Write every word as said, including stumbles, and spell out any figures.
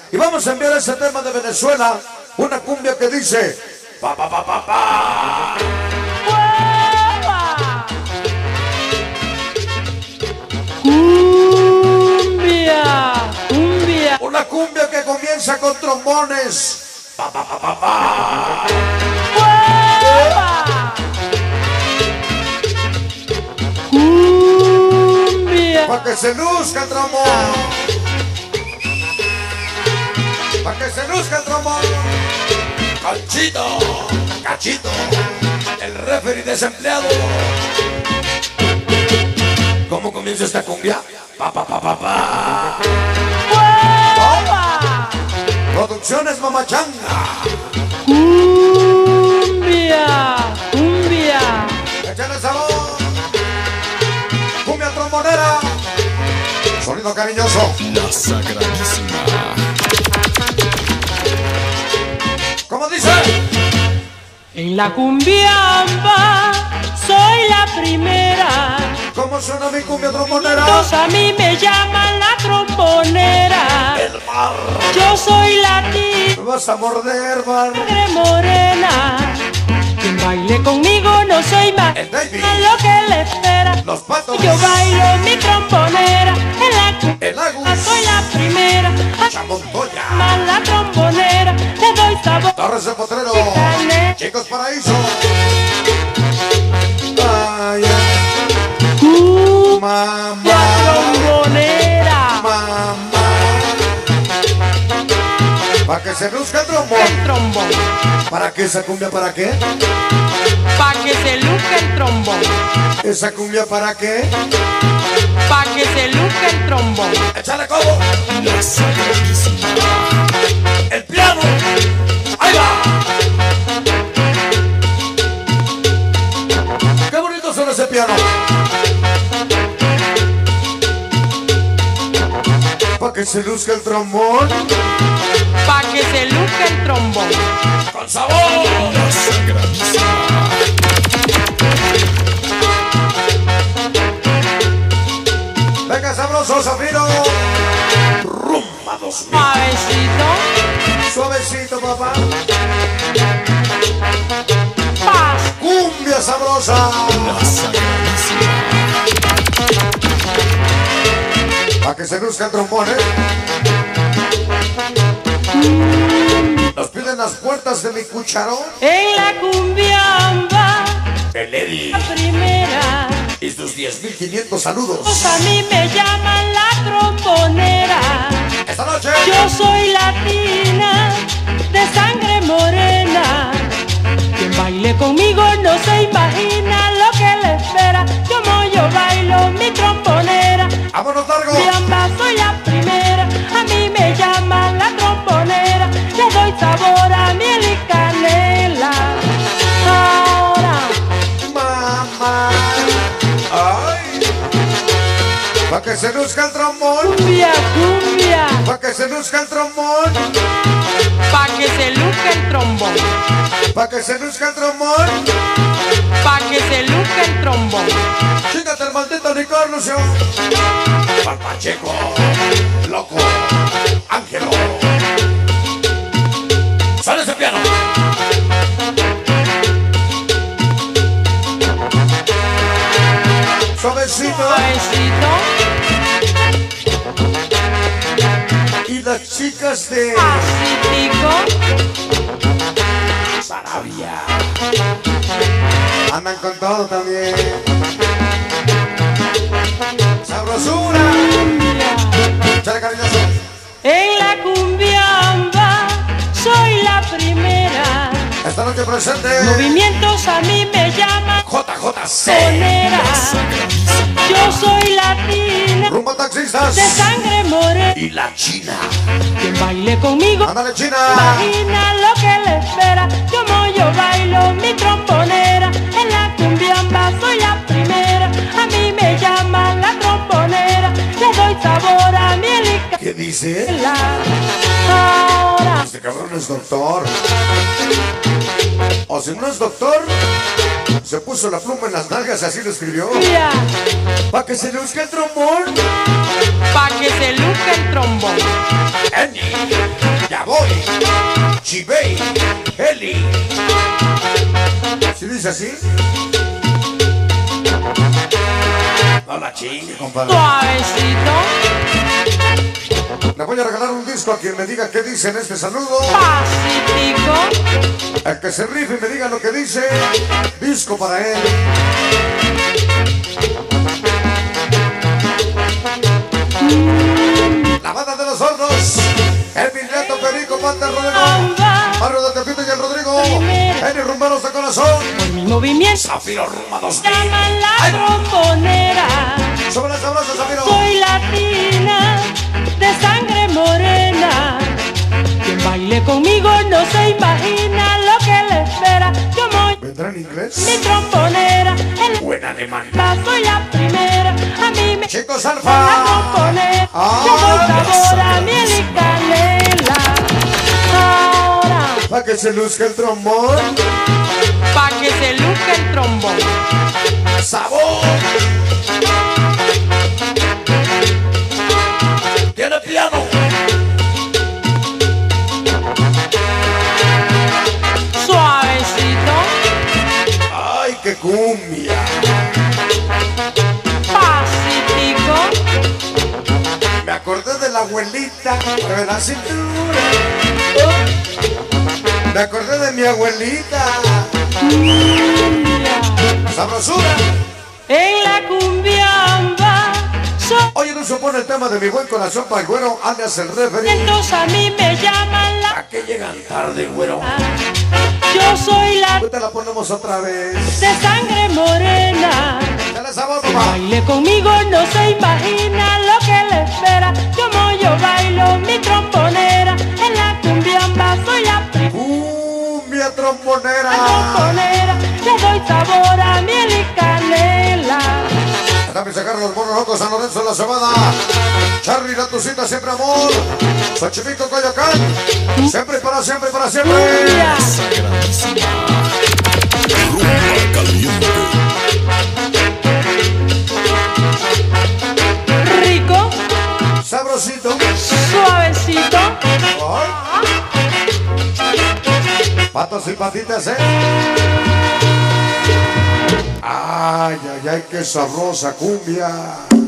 Y vamos a enviar ese tema de Venezuela, una cumbia que dice pa pa pa pa pa. Cumbia, cumbia. Una cumbia que comienza con trombones. Pa pa pa pa pa. Cumbia. Pa' que se luzca el trombón. Pa' que se luzca el trombón. Cachito, cachito, el referee desempleado. ¿Cómo comienza esta cumbia? Pa pa pa pa pa. Producciones Mamachanga. Cumbia, cumbia. Échale sabor. Cumbia trombonera. Sonido cariñoso. La Sagradísima. ¿Cómo dice? En la cumbiamba soy la primera. ¿Cómo suena mi cumbia trombonera? Todos a mí me llaman la trombonera. El mar. Yo soy latina. Me vas a morder, mar. Sangre morena. Quien baile conmigo no soy más El David. lo que le espera. Los patos. Yo bailo mi trombonera. En la El Agus. cumbiamba soy la primera. Chamontoya. Más la trombonera. Le doy sabor. Torres de Potrero. Chicane. Chicos Paraíso. Ay, ay. Mamá. La trombonera. Mamá. Para que se luzca el trombón. El trombón. ¿Para qué esa cumbia? ¿Para qué? Pa' que se luzca el trombón. ¿Esa cumbia para qué? Pa' que se luzca el trombón. ¡Échale cobo! La Sagradísima. ¡El piano! ¡Ahí va! ¡Qué bonito suena ese piano! Pa' que se luzca el trombón. Pa' que se luzca el trombón. ¡Con sabor! La Sagradísima. ¡Venga, sabroso, Zafiro! ¡Rumba dos mil! Suavecito. ¡Suavecito, papá! Paz. ¡Cumbia sabrosa! La Sagradísima. Pa' que se luzca el trombón, ¿eh? Nos piden las puertas de mi cucharón. En la cumbiamba. El Eddie. La primera. Y sus diez mil quinientos saludos. Todos a mí me llaman la trombonera. Esta noche. Yo soy latina. De sangre morena. Quien baile conmigo no se imagina lo que le espera. Como yo bailo mi trombonera. ¡Vámonos largo! Cumbiamba soy la primera. A mí me llaman la trombonera. Le doy sabor a miel y canela. Ahora. Mamá. ¡Ay! Pa' que se luzca el trombón. Cumbia, cumbia. Pa' que se luzca el trombón. Pa' que se luzca el trombón. Pa' que se luzca el trombón. Pa' que se luzca el trombón. Chíngate el maldito licor, Lucio. Pacheco. Loco. Ángelo. ¡Sale ese piano! Suavecito. Suavecito. Y las chicas de Pacífico. Sarabia andan con todo también. Sabrosura. Chale, cariñoso. En la cumbiamba soy la primera. Esta noche presente Movimientos a mí me llaman J J C. sonera. Yo soy latina. Rumbo taxistas. De sangre morena. Y la China. Quien baile conmigo Ándale, China. imagina lo que le espera. Como yo bailo mi trombonera. En la cumbiamba soy la primera. A mí me llaman la trombonera. Le doy sabor a miel y ¿Qué dice? canela. Ahora. Este cabrón es doctor. O si no es doctor, se puso la pluma en las nalgas y así lo escribió. Cumbia. Pa' que se luzca el trombón. Pa' que se luzca el trombón. Andy. Nelly. Si dice así. No la chingue, compadre. Suavecito, Le voy a regalar un disco a quien me diga qué dice en este saludo. pacífico, El que se rife y me diga lo que dice. Disco para él. La banda de los hornos. El Piñato, Perico, Panta, Rodrigo. amba, Barrio de Tepito y el Rodrigo. Primero. Eni Rumberos de Corazón. por mi movimiento Zafiro Rumba dos mil. llaman la Ay. trombonera. Sobre las abrazos, Zafiro. Soy latina, de sangre morena. Quien baile conmigo no se imagina lo que le espera. Yo voy ¿Vendrá en inglés? mi trombonera, en Buen alemán. la soy la primera. A mí me Chicos la Alfa. trombonera, Ah. le doy sabor a miel y canela. Ahora, Pa' que se luzca el trombón. pa' que se luzca el trombón. Sabor. Tiene piano. Suavecito, Ay, qué cumbia. pacífico, Me acordé de la abuelita de la cintura. Me acordé de mi abuelita. Sabrosura. en la cumbiamba. Soy Oye, no supone el tema de mi buen corazón para el güero, alias el referee. entonces a mí me llaman la. ¿A qué llegan tarde, güero? Yo soy la Ahorita la ponemos otra vez. de sangre morena. Dale sabor, papá. Baile conmigo no se imagina lo que le espera. Como yo bailo mi trombonera. En la cumbiamba soy la primera Cumbia trombonera. trombonera. Le doy sabor a miel y canela. También se agarran los monos locos, San Lorenzo de la Cebada. Charlie, la tucita, siempre amor. Xochimilco, Coyoacán. Siempre y para siempre y para siempre. Cumbia, Sagradísima. Rumba caliente. rico, Sabrosito. suavecito. Ay. Patos y patitas, ¿eh? Ay, ay, ay, qué sabrosa cumbia.